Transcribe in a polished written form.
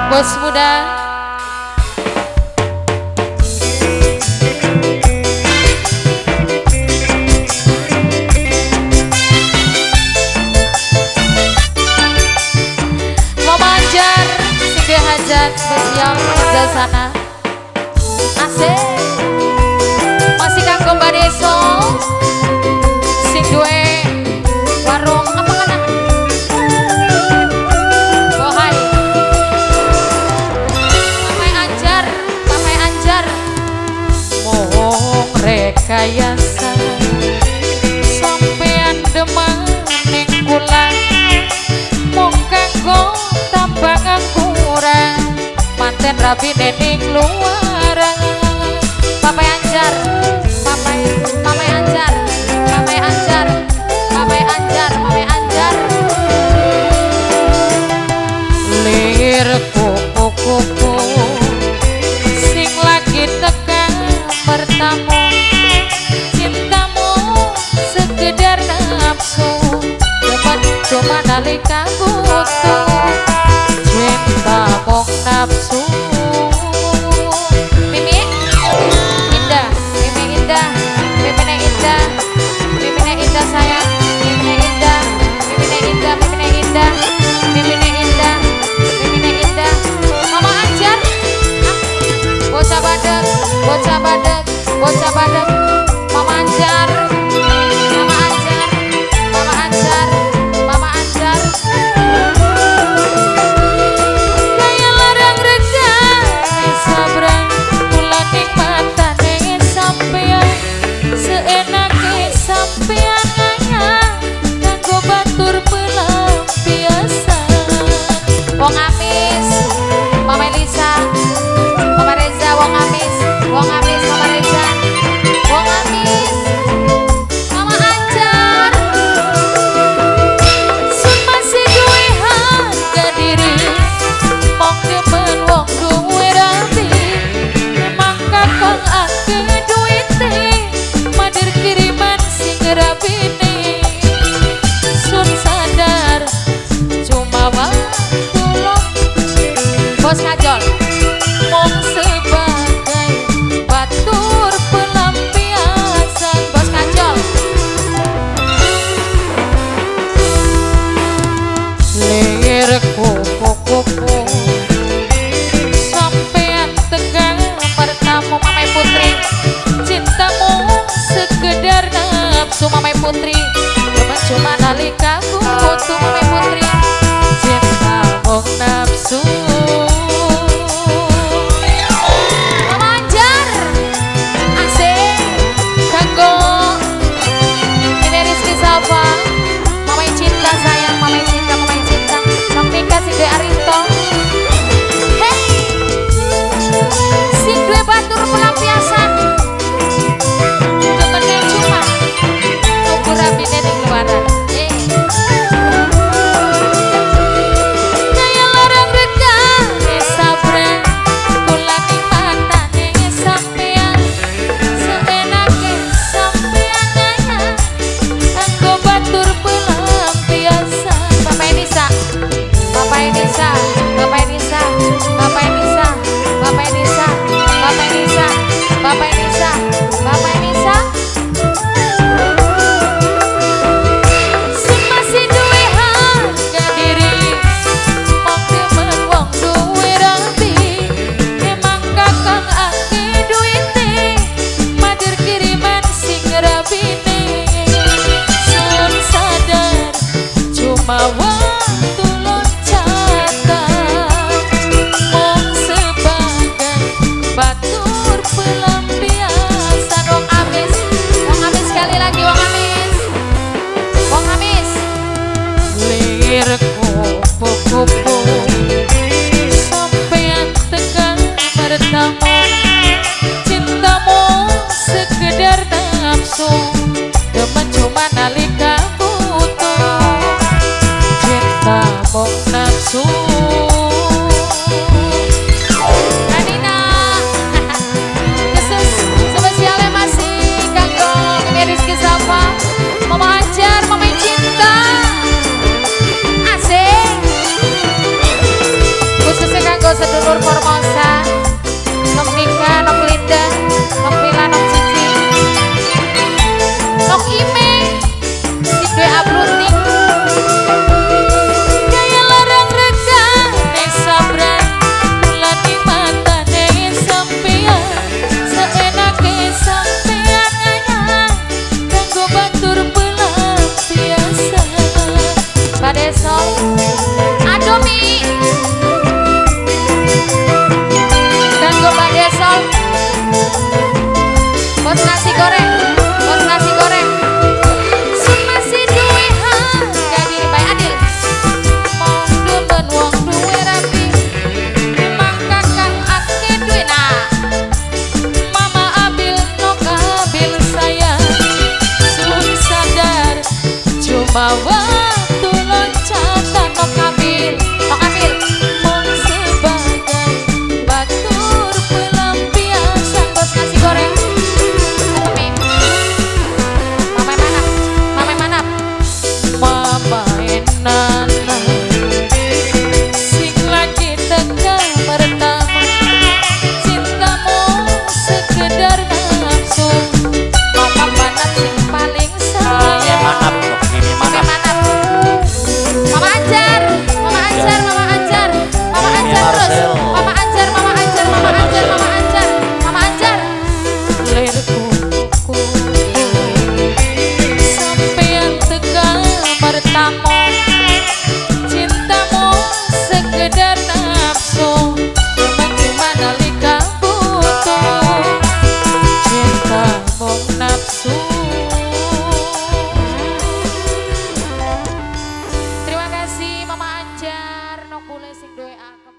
Bos muda. Memanjar Singge Hajat spesial kerja sana. Asik. Masih kanggo Mbak Deso. Sing duwe warung apa kana? Oh hai. Papai Anjar. Mohong rekayasa. Sampean demang ning kula. Mung kanggo tambangan kurang. Manten rabi ning luar. Papai Anjar. Lir kupu-kupu sing lagi tekan bertamu, cintamu sekedar nafsu, demen cuma nalika butuh, cintamu nafsu. Mimi indah, Mimine indah sayang, Mimine indah. Mama Anjar, bocah badek, Mama Anjar. Gaya larang reda, sabrang, kula nikmatane sampean, seenake sampean nganyang, kanggo batur pelampiasan. Wong amis, Mama Elisa, Mama Reza, wong amis, Mama Reza, wong amis, Mama Anjar. Sun masih duwe harga diri, mong demen wong duwe rapi, mangka kang ake duite, madir kiriman sing rapine. Sun sadar cuma waktu lo, bos ngajol mong sebagai batur pelampiasan. Bos ngajol lir kupu-kupu sampean tegang bertamu. Mamai Putri, cintamu sekedar nafsu. Mamai Putri, cuman cuma nalika butuh. Mamai Putri, cintamu nafsu. Mama Anjar, asik kanggo ini Rizky Safa. Mamai cinta sayang, mamai cinta. Sampai kasih gue Arinto. Hey, sing gue batur pelampiasan. Temennya cuma tunggu rabine di luaran. Gaya larang reda, bawa tulon catat tok kabil mong sebagai batur pelampiasan bos nasi goreng. Mame manap mama enak sing lagi tengah pertama cintamu sekedar nafsu. Mama manap sing paling sayang. Mama manap Mama ajar terus. Mama ajar lirku sampean tegang bertamu cintamu sekedar nafsu. Memang gimana lika butuh cintamu nafsu. Terima kasih Mama Anjar nok boleh sing doa